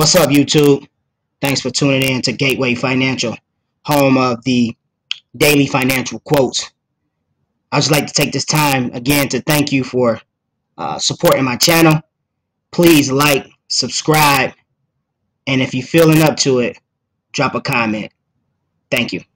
What's up, YouTube? Thanks for tuning in to Gateway Financial, home of the daily financial quotes. I'd just like to take this time again to thank you for supporting my channel. Please like, subscribe, and if you're feeling up to it, drop a comment. Thank you.